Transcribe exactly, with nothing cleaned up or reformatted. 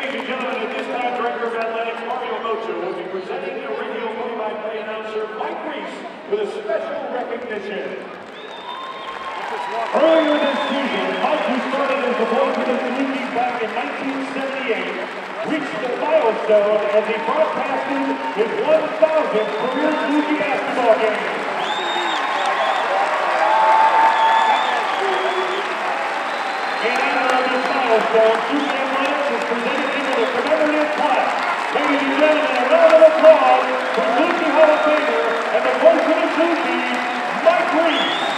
Ladies and gentlemen, at this time, Director of Athletics Mario Mocho will be presenting the radio play-by-play announcer Mike Reese with a special recognition. Earlier this season, Mike, who started as the voice of the Suzuki back in nineteen seventy-eight, reached the milestone as he broadcasted his one thousandth career Suzuki basketball game. In honor of this milestone, Suzuki Athletics is presenting him with a commemorative plaque. Ladies and gentlemen, a round of applause for Suzuki Hall of Famer and the voice of the Suzuki, Mike Reese.